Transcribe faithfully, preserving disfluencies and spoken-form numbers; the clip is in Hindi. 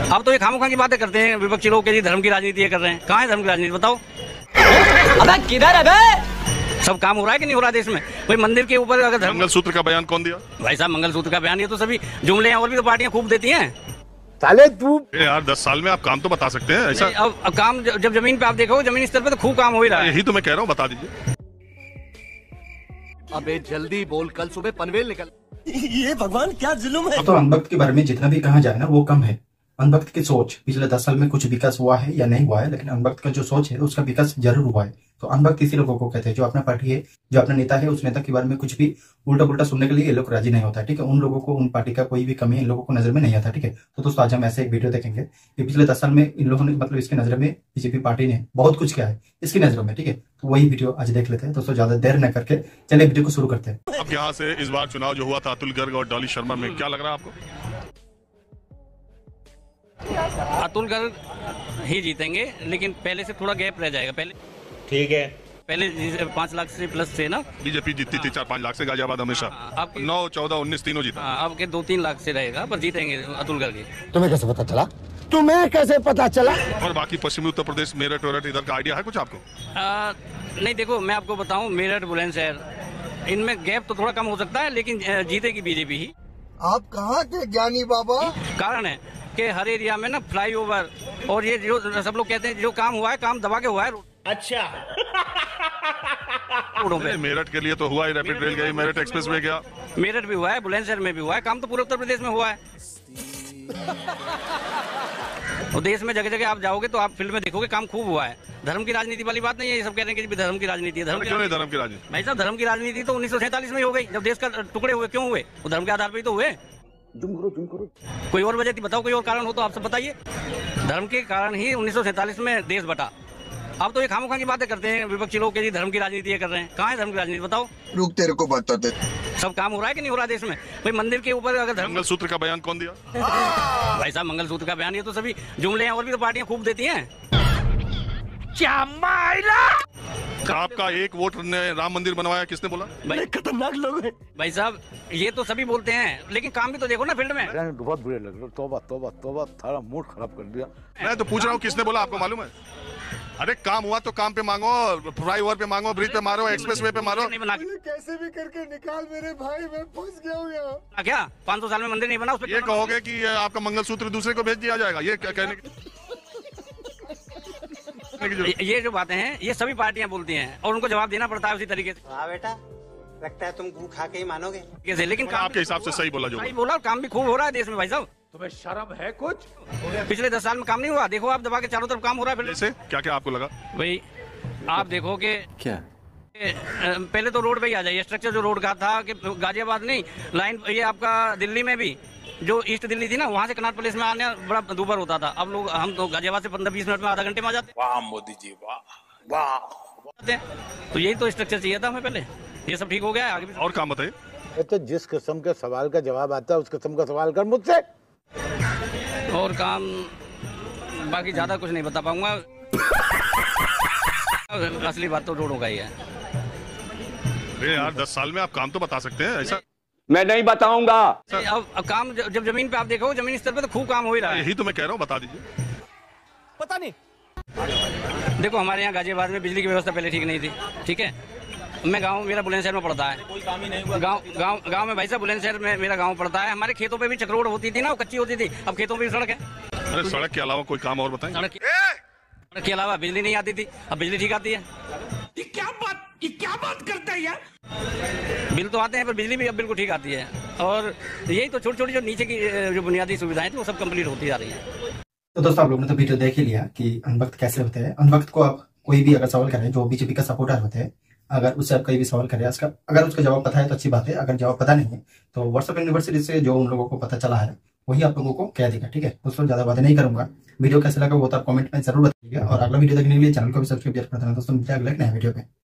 अब तो ये खामोखा की बातें करते हैं विपक्षी लोग के जी धर्म की राजनीति ये कर रहे हैं। कहाँ है धर्म की राजनीति बताओ? अबे किधर है बे? सब काम हो रहा है कि नहीं हो रहा देश में? कोई मंदिर के ऊपर अगर धर्म मंगलसूत्र का बयान कौन दिया? भाई साहब मंगलसूत्र का बयान ये तो सभी जुमले हैं और भी तो पार्टियां खूब देती हैं। साले तू यार दस साल में आप काम तो बता सकते हैं ऐसा? अब, अब काम जब जमीन पे आप देखो जमीन स्तर पे तो खूब काम हो ही रहा है। यही तो मैं कह रहा हूँ, बता दीजिए। अबे जल्दी बोल, कल सुबह पनवेल निकल। ये भगवान क्या जुल्म है। तो अनभक्त के बारे में जितना भी कहा जाए ना वो कम है। अनभक्त की सोच पिछले दस साल में कुछ विकास हुआ है या नहीं हुआ है, लेकिन अनभक्त का जो सोच है उसका विकास जरूर हुआ है। तो अनभक्त इसी लोगों को कहते हैं जो अपना पार्टी है, जो अपना नेता है, उस नेता के बारे में कुछ भी उल्टा पुल्टा सुनने के लिए ये लोग राजी नहीं होता है। ठीक है, उन लोगों को उन पार्टी का कोई भी कमी इन लोगों को नजर में नहीं आता। ठीक है, तो दोस्तों आज हम ऐसे एक वीडियो देखेंगे कि पिछले दस साल में इन लोगों ने मतलब इसकी नजर में बीजेपी पार्टी ने बहुत कुछ किया है इसकी नजरों में। ठीक है, तो वही वीडियो आज देख लेते हैं दोस्तों, ज्यादा देर न करके चलिए वीडियो को शुरू करते हैं। अब यहाँ से इस बार चुनाव जो हुआ था अतुल गर्ग और डॉली शर्मा में, क्या लग रहा है आपको? अतुल गर्ग ही जीतेंगे, लेकिन पहले से थोड़ा गैप रह जाएगा। पहले ठीक है, पहले पाँच लाख से प्लस थे ना, बीजेपी जीतती थी चार पाँच लाख से गाजियाबाद हमेशा, अब नौ चौदह उन्नीस तीनों जीता। हाँ, अब के दो तीन लाख से रहेगा, पर जीतेंगे अतुल गर्ग। तुम्हें कैसे पता चला? तुम्हें कैसे पता चला? और बाकी पश्चिमी उत्तर प्रदेश मेरठ वेरठ इधर का आइडिया है कुछ आपको? आ, नहीं देखो मैं आपको बताऊं, मेरठ बुलंदशहर इनमें गैप तो थोड़ा कम हो सकता है, लेकिन जीतेगी बीजेपी ही। आप कहाँ थे ज्ञानी बाबा? कारण है कि हर एरिया में ना फ्लाईओवर और ये जो सब लोग कहते हैं जो काम हुआ है काम दबा के हुआ है। अच्छा रोडों पे मेरठ के लिए तो हुआ ही, रैपिड रेल गई, मेरठ एक्सप्रेस वे गया, मेरठ भी हुआ है, बुलंदशहर में भी हुआ है, काम तो पूरे उत्तर प्रदेश में हुआ है। और देश में जगह जगह आप जाओगे तो आप फील्ड में देखोगे काम खूब हुआ है। धर्म की राजनीति वाली बात नहीं है, ये सब कह रहे हैं कि धर्म की राजनीति है। धर्म क्यों नहीं धर्म की राजनीति? भाई साहब धर्म की राजनीति तो उन्नीस सौ सैंतालीस में ही हो गई, जब देश का टुकड़े हुए। क्यों हुए? वो धर्म के आधार पर ही तो हुए। कोई और वजह थी बताओ, कोई और कारण हो तो आप सब बताइए। धर्म के कारण ही उन्नीस सौ सैंतालीस में देश बटा। अब तो ये खामोखा की बातें करते हैं विपक्षी लोग के जी धर्म की राजनीति ये कर रहे हैं। कहाँ है धर्म की राजनीति बताओ? रुक तेरे को बताते। सब काम हो रहा है कि नहीं हो रहा देश में? कोई मंदिर के ऊपर अगर धर्म मंगलसूत्र का बयान कौन दिया? भाई साहब मंगलसूत्र का बयान ये तो सभी जुमले हैं और भी तो पार्टियां खूब देती हैं। क्या मायला? आपका एक वोट ने राम मंदिर बनवाया, किसने बोला? भाई खतरनाक लोग हैं भाई साहब ये तो सभी बोलते हैं, लेकिन काम भी तो देखो ना फील्ड में। बहुत बुरे लग रहे। तौबा तौबा तौबा, थारा मूड खराब कर दिया। मैं तो पूछ रहा हूँ किसने बोला, आपको मालूम है? अरे काम हुआ तो काम पे मांगो, फ्लाईओवर पे मांगो, ब्रिज पे मारो, एक्सप्रेस वे पे मारो। नहीं बना कैसे भी करके निकाल मेरे भाई, मैं फंस गया हूँ यहाँ। क्या पाँच सौ साल में मंदिर नहीं बना? उस पे ये कहोगे कि आपका मंगलसूत्र दूसरे को भेज दिया जाएगा? ये क्या कहने की? ये जो बातें हैं ये सभी पार्टियां बोलती हैं और उनको जवाब देना पड़ता है उसी तरीके से। हाँ बेटा, लगता है तुम गू खा के ही मानोगे। कैसे? लेकिन काम आपके हिसाब से सही बोला जो सही बोला, और काम भी खूब हो रहा है देश में। भाई साहब तुम्हें शर्म है कुछ? पिछले दस साल में काम नहीं हुआ? देखो आप दबा के चारों तरफ काम हो रहा है। जैसे क्या क्या आपको लगा? भाई आप देखो कि क्या पहले तो रोड पे ही आ जाइए, स्ट्रक्चर जो रोड का था कि गाजियाबाद नहीं लाइन, ये आपका दिल्ली में भी जो ईस्ट दिल्ली थी ना, वहाँ से कनाट प्लेस में आने बड़ा दूबर होता था। अब लोग हम तो गाजियाबाद से पंद्रह बीस मिनट में आधा घंटे में आ जाते। वाह मोदी जी, वाह वाह। तो यही तो स्ट्रक्चर चाहिए था हमें पहले, ये सब ठीक हो गया। आगे भी और काम बताइए। ये तो जिस किस्म के सवाल का जवाब आता है उस किस्म का सवाल कर मुझसे। और काम बाकी ज्यादा कुछ नहीं बता पाऊंगा। असली बात तो रोडों का ही है। अरे यार दस साल में आप काम तो बता सकते हैं ऐसा? मैं नहीं बताऊंगा। अब, अब काम जब, जब जमीन पे आप देखो जमीन स्तर पे तो खूब काम हो ही रहा है। यही तो मैं कह रहा हूँ, बता दीजिए। पता नहीं। देखो हमारे यहाँ गाजियाबाद में बिजली की व्यवस्था पहले ठीक नहीं थी। ठीक है, मैं गांव, मेरा बुलंदशहर में पड़ता है। कोई काम ही नहीं हुआ गांव गांव गांव में। भाई साहब बुलंदशहर में मेरा गांव पड़ता है। हमारे खेतों पे भी चक्रोड होती थी ना, वो कच्ची होती थी। अब खेतों पे भी सड़क है। अरे सड़क के अलावा कोई काम और बताएं? सड़क सड़क के अलावा बिजली नहीं आती थी, अब बिजली ठीक आती है। ये क्या बात, ये क्या बात करता है यार? बिल तो आते हैं पर बिजली भी अब बिल्कुल ठीक आती है। और यही तो छोटी छोटी जो नीचे की जो बुनियादी सुविधाएं थी वो सब कंप्लीट होती जा रही है। तो दोस्तों आप लोगों ने तो वीडियो देख ही लिया कि अनभक्त कैसे होते हैं। अनभक्त को आप कोई भी अगर सवाल करें जो बीजेपी का सपोर्टर होते हैं, अगर उससे आप कोई भी सवाल करें, उसका अगर उसका जवाब पता है तो अच्छी बात है, अगर जवाब पता नहीं है तो व्हाट्सएप यूनिवर्सिटी से जो उन लोगों को पता चला है वही आप लोगों को कह देगा। ठीक है, दोस्तों ज्यादा बातें नहीं करूंगा। वीडियो कैसे लगा वो तो आप कमेंट में जरूर बताइएगा और अगला वीडियो देखने के लिए चैनल को भी सब्सक्राइब कर देना। दोस्तों मिलते हैं अगले नए वीडियो पे।